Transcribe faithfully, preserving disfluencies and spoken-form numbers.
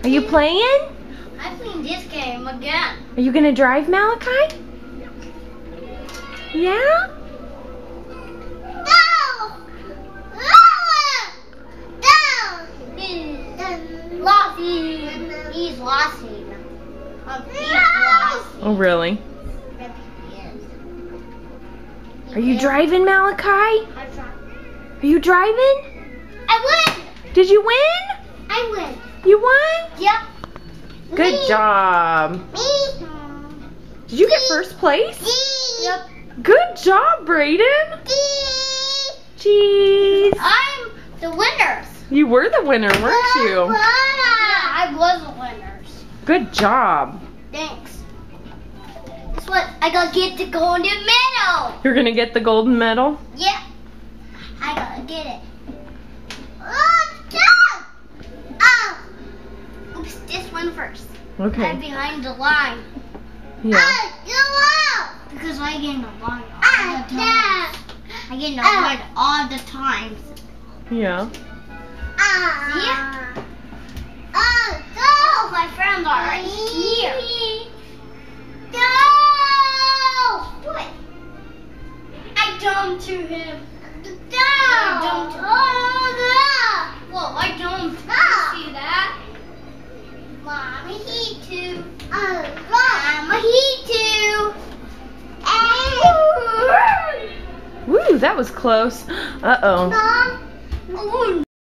Are you playing? I'm playing this game again. Are you gonna drive, Malachi? Yeah? Lossy. He's lossy. Um, he's lossy. Oh, really? Yep, he is. Are you driving, Malachi? I'm trying. Are you driving? I win! Did you win? I win. You won? Yep. Good Me. job. Me. Did you get first place? Yep. Good job, Brayden. Jeez. I'm the winners. You were the winner, weren't you? Yeah, I was the winners. Good job. Thanks. Guess what? I gotta get the golden medal. You're gonna get the golden medal? Yeah. I gotta get it. Oh, go! Oh. Oops, this one first. Okay. I'm behind the line. Yeah. Oh, because I get in the line all the time. I get in the line all the times. Yeah. Yeah. Oh, go! My friends are right here. Go! What? I dumped to him. Go! I dumped him. Oh, go! Whoa, I dumped. See that? Mama, he too. Oh, Mama, he too. Woo, that was close. Uh-oh. Oh,